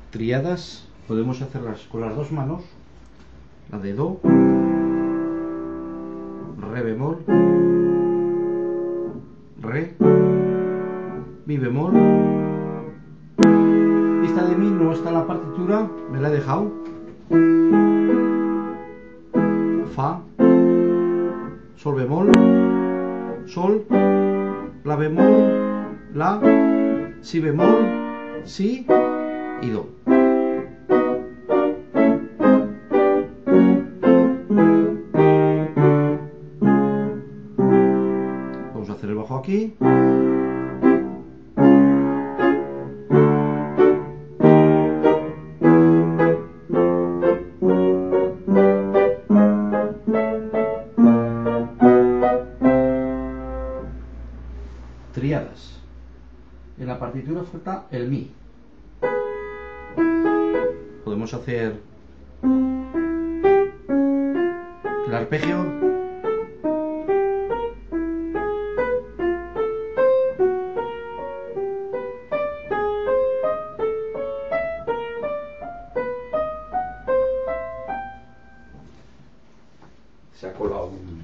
Triadas podemos hacerlas con las dos manos, la de do, re bemol, re, mi bemol. Esta de mi no está en la partitura, me la he dejado. Fa, sol bemol, sol, la bemol, la, si bemol, si y do. Vamos a hacer el bajo aquí. Triadas. En la partitura falta el mi. Podemos hacer el arpegio. Se ha colado un